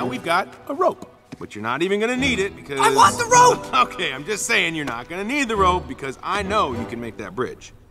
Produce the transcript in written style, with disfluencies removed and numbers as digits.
we've got a rope. But you're not even gonna need it because... I want the rope! Okay, I'm just saying you're not gonna need the rope because I know you can make that bridge.